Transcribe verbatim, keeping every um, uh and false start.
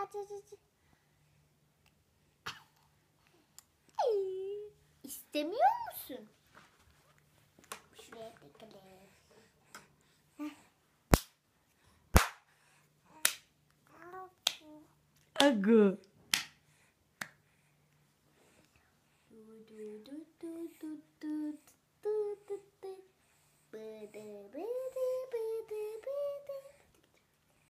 aç aç aç. İstemiyor musun? Şuraya bakalım. Agu. Du, du, du, du, du,